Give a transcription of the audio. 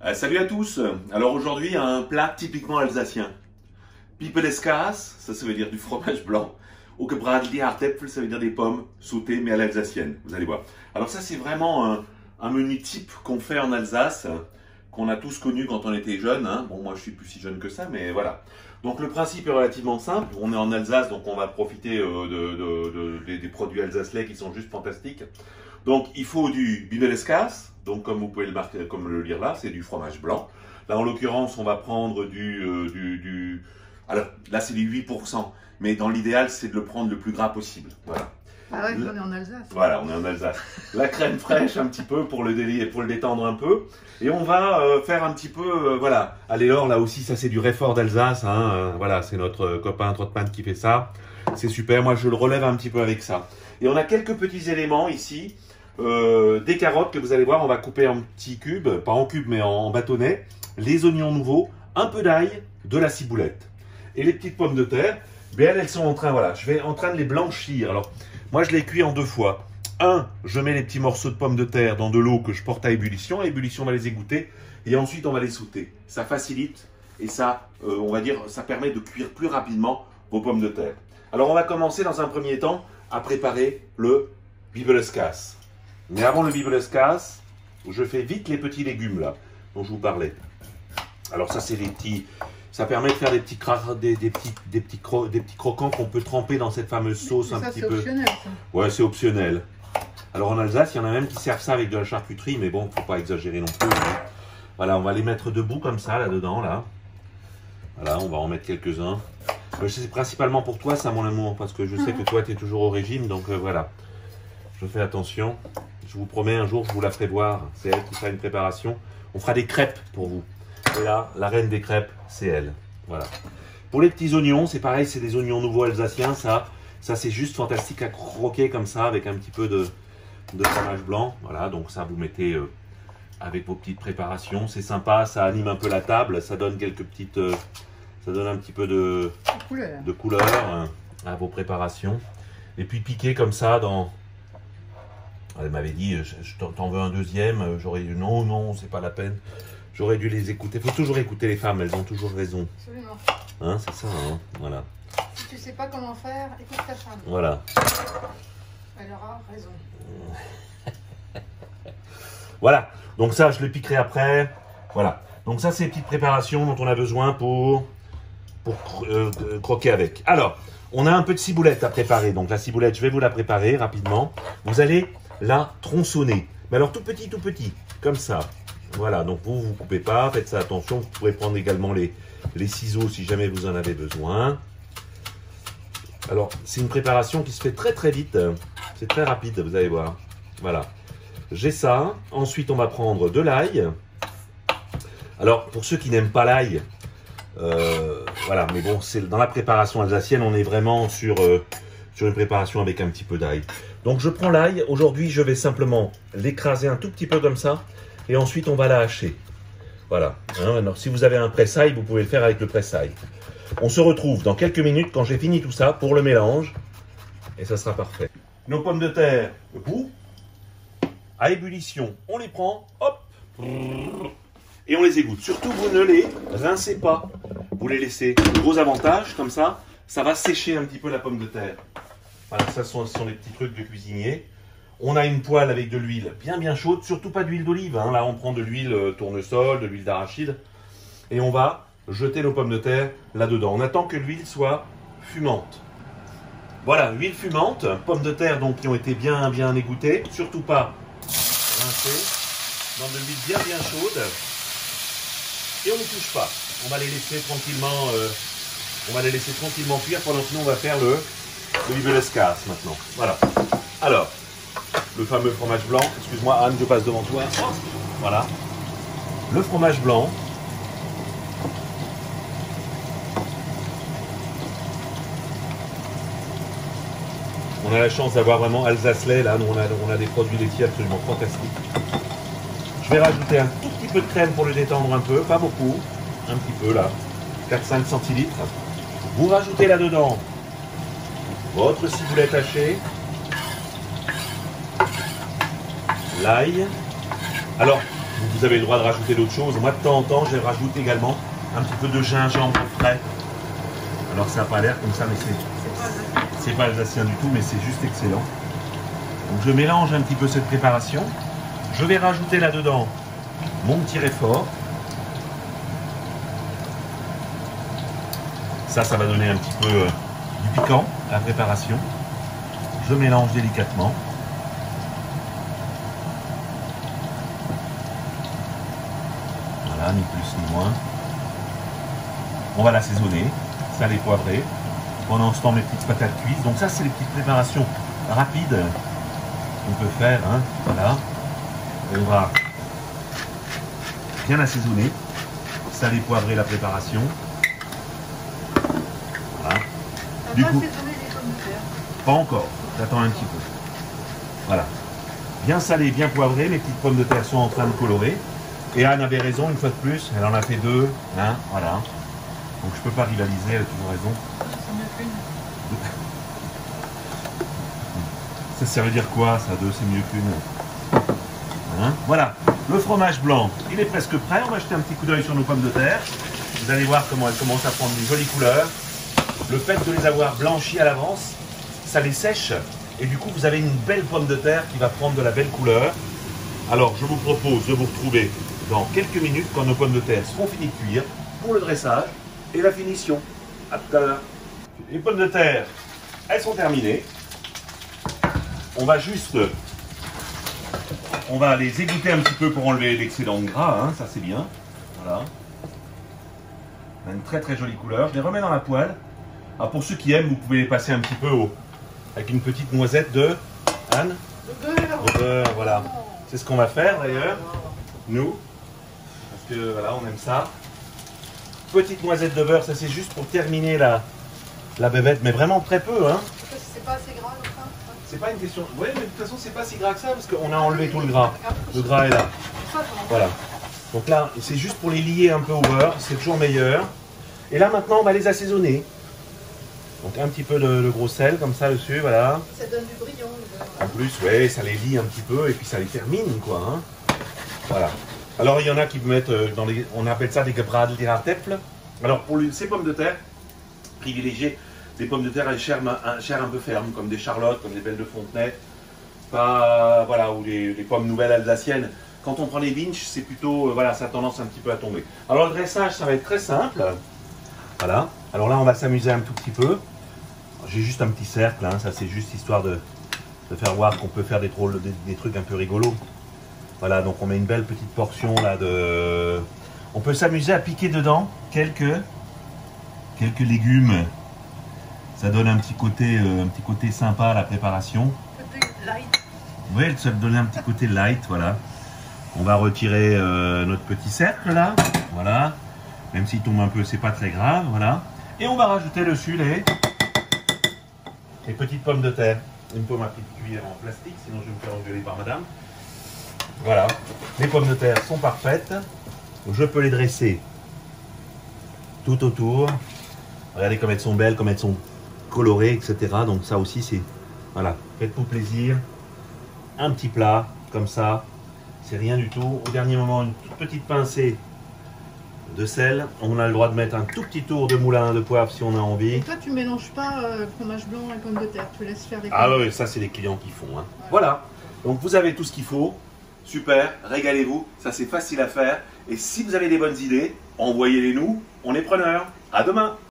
Salut à tous. Alors aujourd'hui un plat typiquement alsacien. Pipeleskas, ça veut dire du fromage blanc. Ou gebratene aardappelen, ça veut dire des pommes sautées mais à l'alsacienne. Vous allez voir. Alors ça c'est vraiment un menu type qu'on fait en Alsace, qu'on a tous connu quand on était jeune. Hein. Bon, moi je suis plus si jeune que ça, mais voilà. Donc le principe est relativement simple. On est en Alsace, donc on va profiter des produits alsacelais qui sont juste fantastiques. Donc il faut du Bibeleskas. Donc comme vous pouvez le marquer, comme le lire là, c'est du fromage blanc. Là en l'occurrence, on va prendre alors là c'est du 8%, mais dans l'idéal c'est de le prendre le plus gras possible. Voilà. Ah ouais, on est en Alsace. Voilà, on est en Alsace. La crème fraîche un petit peu pour le détendre un peu. Et on va faire un petit peu, voilà. Allez Laure, là aussi ça c'est du Réfort d'Alsace. Hein, voilà, c'est notre copain Trottmann qui fait ça. C'est super, moi je le relève un petit peu avec ça. Et on a quelques petits éléments ici. Des carottes que vous allez voir, on va couper en petits cubes, pas en cubes mais en bâtonnets, les oignons nouveaux, un peu d'ail, de la ciboulette. Et les petites pommes de terre, bien elles sont en train, voilà, je vais en train de les blanchir. Alors, moi je les cuis en deux fois. Je mets les petits morceaux de pommes de terre dans de l'eau que je porte à ébullition. À ébullition, on va les égoutter et ensuite on va les sauter. Ça facilite et ça, on va dire, ça permet de cuire plus rapidement vos pommes de terre. Alors on va commencer dans un premier temps à préparer le Bibeleskas. Mais avant le Bibeleskas, je fais vite les petits légumes là, dont je vous parlais. Alors ça c'est les petits, ça permet de faire des petits croquants qu'on peut tremper dans cette fameuse sauce ça, un petit peu. C'est optionnel ça. Ouais, c'est optionnel. Alors en Alsace, il y en a même qui servent ça avec de la charcuterie, mais bon, faut pas exagérer non plus. Voilà, on va les mettre debout comme ça là-dedans là. Voilà, on va en mettre quelques-uns. C'est principalement pour toi ça mon amour, parce que je sais que toi tu es toujours au régime, donc voilà. Je fais attention. Je vous promets, un jour, je vous la ferai voir. C'est elle qui fera une préparation. On fera des crêpes pour vous. Et là, la reine des crêpes, c'est elle. Voilà. Pour les petits oignons, c'est pareil, c'est des oignons nouveaux alsaciens. Ça c'est juste fantastique à croquer comme ça, avec un petit peu de fromage blanc. Voilà, donc ça, vous mettez avec vos petites préparations. C'est sympa, ça anime un peu la table. Ça donne quelques petites... ça donne un petit peu de couleur à vos préparations. Et puis piquer comme ça dans... Elle m'avait dit, t'en veux un deuxième, j'aurais dit non, c'est pas la peine. J'aurais dû les écouter. Il faut toujours écouter les femmes, elles ont toujours raison. Absolument. Hein, c'est ça, hein, voilà. Si tu sais pas comment faire, écoute ta femme. Voilà. Elle aura raison. Voilà, donc ça je le piquerai après. Voilà, donc ça c'est les petites préparations dont on a besoin pour croquer avec. Alors, on a un peu de ciboulette à préparer. Donc la ciboulette, je vais vous la préparer rapidement. Vous allez la tronçonner. Mais alors tout petit, comme ça. Voilà, donc vous ne coupez pas, faites ça attention. Vous pourrez prendre également les ciseaux si jamais vous en avez besoin. Alors, c'est une préparation qui se fait très vite. C'est très rapide, vous allez voir. Voilà. J'ai ça. Ensuite, on va prendre de l'ail. Alors, pour ceux qui n'aiment pas l'ail, voilà, mais bon, c'est dans la préparation alsacienne, on est vraiment sur une préparation avec un petit peu d'ail. Donc je prends l'ail, aujourd'hui je vais simplement l'écraser un tout petit peu comme ça, et ensuite on va la hacher. Voilà, hein, alors si vous avez un presse-ail, vous pouvez le faire avec le presse-ail. On se retrouve dans quelques minutes quand j'ai fini tout ça pour le mélange, et ça sera parfait. Nos pommes de terre, bout, à ébullition, on les prend, hop, et on les égoutte. Surtout, vous ne les rincez pas. Vous les laissez. Le gros avantage, comme ça va sécher un petit peu la pomme de terre. Voilà, ça ce sont les petits trucs de cuisinier. On a une poêle avec de l'huile bien chaude. Surtout pas d'huile d'olive. Hein. Là, on prend de l'huile tournesol, de l'huile d'arachide. Et on va jeter nos pommes de terre là-dedans. On attend que l'huile soit fumante. Voilà, huile fumante. Pommes de terre donc qui ont été bien égouttées. Surtout pas rincées. Dans de l'huile bien chaude. Et on ne touche pas. On va les laisser tranquillement, cuire pendant que nous on va faire le Bibeleskas maintenant. Voilà. Alors, le fameux fromage blanc. Excuse-moi Anne, je passe devant toi. Voilà. Le fromage blanc. On a la chance d'avoir vraiment Alsace-lait. Là, nous on a des produits laitiers absolument fantastiques. Je vais rajouter un tout petit peu de crème pour le détendre un peu, pas beaucoup, un petit peu là, 4-5 centilitres. Vous rajoutez là-dedans votre ciboulette hachée, l'ail. Alors, Vous avez le droit de rajouter d'autres choses. Moi, de temps en temps, je rajoute également un petit peu de gingembre frais. Alors, ça n'a pas l'air comme ça, mais c'est pas alsacien du tout, mais c'est juste excellent. Donc, je mélange un petit peu cette préparation. Je vais rajouter là-dedans mon petit réfort. Ça va donner un petit peu du piquant à la préparation. Je mélange délicatement. Voilà, ni plus ni moins. On va l'assaisonner, salé, poivré. Pendant ce temps, mes petites patates cuites. Donc ça, c'est les petites préparations rapides qu'on peut faire. Hein. Voilà. On va bien assaisonner, salé, poivré la préparation. Voilà. Du coup, assaisonné les pommes de terre? Pas encore. J'attends un petit peu. Voilà. Bien salé, bien poivré. Les petites pommes de terre sont en train de colorer. Et Anne avait raison, une fois de plus. Elle en a fait 2. Hein, voilà. Donc je peux pas rivaliser, elle a toujours raison. C'est mieux qu'une. Ça veut dire quoi, ça, 2, c'est mieux qu'une? Hein, voilà. Le fromage blanc, il est presque prêt. On va jeter un petit coup d'œil sur nos pommes de terre. Vous allez voir comment elles commencent à prendre une jolie couleur. Le fait de les avoir blanchies à l'avance, ça les sèche. Et du coup, vous avez une belle pomme de terre qui va prendre de la belle couleur. Alors, je vous propose de vous retrouver dans quelques minutes quand nos pommes de terre seront finies de cuire pour le dressage et la finition. À tout à l'heure. Les pommes de terre, elles sont terminées. On va les égoutter un petit peu pour enlever l'excédent de gras, hein, ça c'est bien. Voilà. On a une très très jolie couleur. Je les remets dans la poêle. Alors pour ceux qui aiment, vous pouvez les passer un petit peu avec une petite noisette de Anne. De beurre, voilà. C'est ce qu'on va faire d'ailleurs, nous. Parce que voilà, on aime ça. Petite noisette de beurre, ça c'est juste pour terminer la bébête, mais vraiment très peu, hein. C'est pas assez gras comme ça? C'est pas une question. Oui, mais de toute façon, c'est pas si gras que ça parce qu'on a enlevé tout le gras. Le gras est là. Voilà. Donc là, c'est juste pour les lier un peu au beurre. C'est toujours meilleur. Et là, maintenant, on va les assaisonner. Donc un petit peu de gros sel comme ça dessus, voilà. Ça donne du brillant, le beurre. En plus, ouais, ça les lie un petit peu et puis ça les termine, quoi. Hein. Voilà. Alors, il y en a qui mettent dans les. On appelle ça des gebradeltierartepfel. Alors, pour ces pommes de terre, privilégiez des pommes de terre à chair un peu ferme, comme des charlottes, comme des belles de Fontenay, pas, voilà, ou les pommes nouvelles alsaciennes. Quand on prend les binches, c'est plutôt, voilà, ça a tendance un petit peu à tomber. Alors le dressage, ça va être très simple. Voilà. Alors là, on va s'amuser un tout petit peu. J'ai juste un petit cercle, hein, ça c'est juste histoire de faire voir qu'on peut faire des trucs un peu rigolos. Voilà, donc on met une belle petite portion là de... On peut s'amuser à piquer dedans quelques légumes. Ça donne un petit côté sympa à la préparation. Côté light. Oui, ça va donner un petit côté light, voilà. On va retirer notre petit cercle là, voilà. Même s'il tombe un peu, c'est pas très grave, voilà. Et on va rajouter dessus les petites pommes de terre. Il me faut ma petite cuillère en plastique, sinon je vais me faire engueuler par madame. Voilà, les pommes de terre sont parfaites. Je peux les dresser tout autour. Regardez comme elles sont belles, comme elles sont colorées, etc. Donc ça aussi, c'est... Voilà, faites-vous plaisir. Un petit plat, comme ça. C'est rien du tout. Au dernier moment, une toute petite pincée de sel. On a le droit de mettre un tout petit tour de moulin de poivre si on a envie. Et toi, tu mélanges pas fromage blanc et pommes de terre. Tu laisses faire les pommes. Ah oui, ça, c'est les clients qui font. Hein. Ouais. Voilà. Donc, vous avez tout ce qu'il faut. Super, régalez-vous. Ça, c'est facile à faire. Et si vous avez des bonnes idées, envoyez-les nous. On est preneurs. À demain.